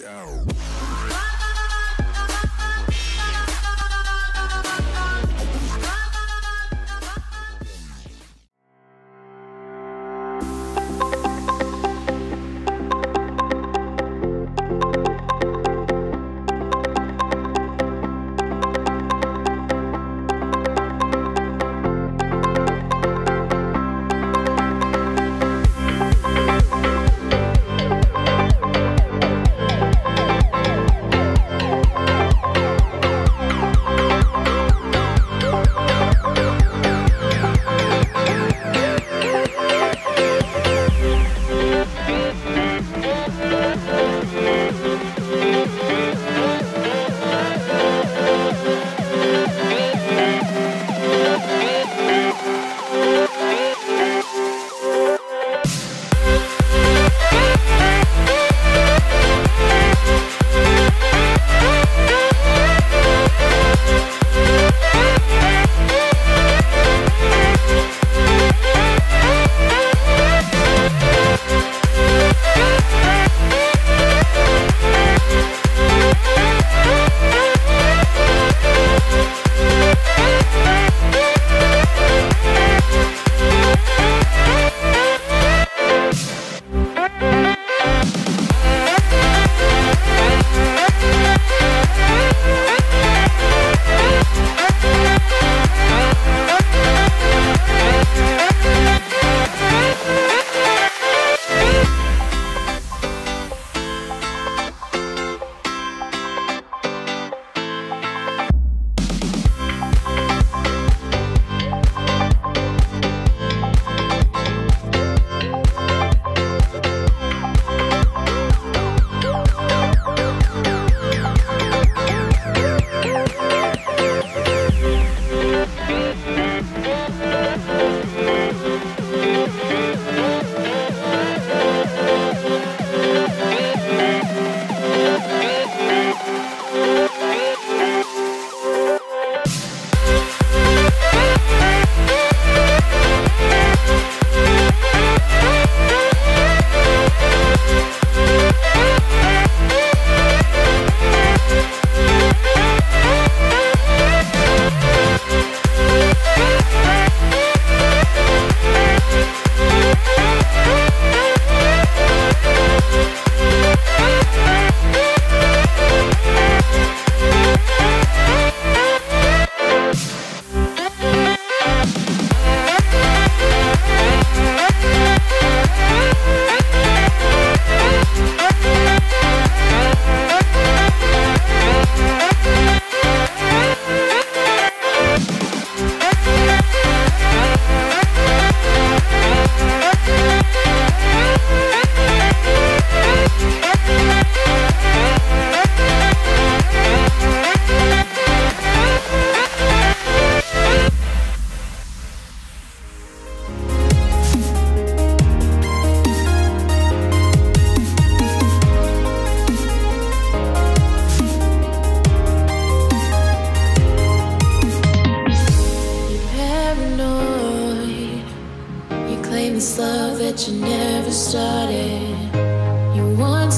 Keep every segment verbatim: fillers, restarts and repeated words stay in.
that you never started. You once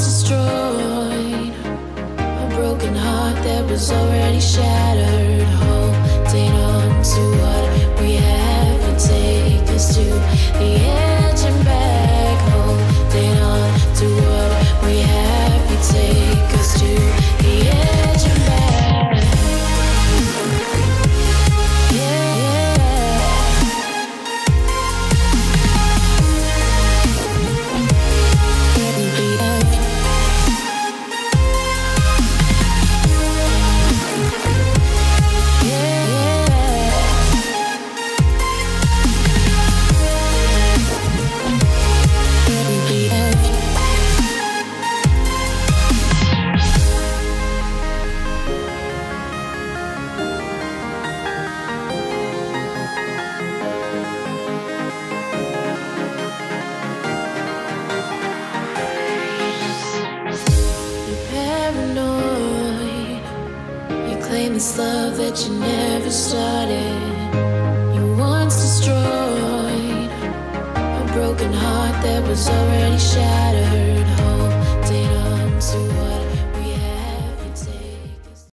destroyed a broken heart that was already shattered. Holding on to what we have and take us to the edge and back. Holding on to what we have and take us to the edge and back. Yeah, yeah. This love that you never started. You once destroyed a broken heart that was already shattered.